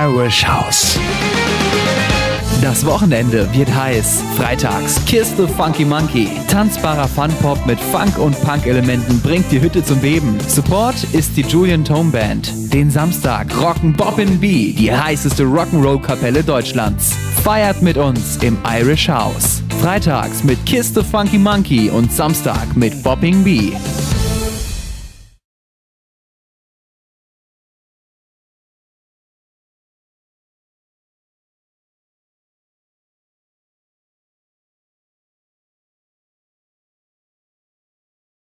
Irish House. Das Wochenende wird heiß. Freitags Kiss the Funky Monkey. Tanzbarer Fun-Pop mit Funk- und Punk-Elementen bringt die Hütte zum Beben. Support ist die Julian Tone Band. Den Samstag rocken Boppin' B, die heißeste Rock'n'Roll-Kapelle Deutschlands. Feiert mit uns im Irish House. Freitags mit Kiss the Funky Monkey und Samstag mit Boppin' B.